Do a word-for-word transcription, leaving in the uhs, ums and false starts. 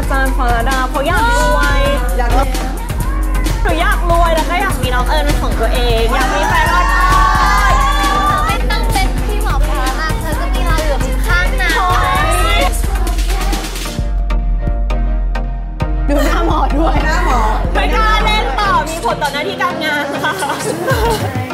จารย์ฟาราดาเพราะอยากรวยอยากหนูอยากรวยแล้วก็อยากมีน้องเอิญเป็นของตัวเองอยากมีแฟนอ่อนๆไม่ต้องเป็นพี่หมอพาอ่ะเธอจะมีเราอยู่ข้างหน้าดูหน้าหมอด้วยหน้าหมอไม่กล้าเล่นต่อมีผลต่อหน้าที่การงานค่ะ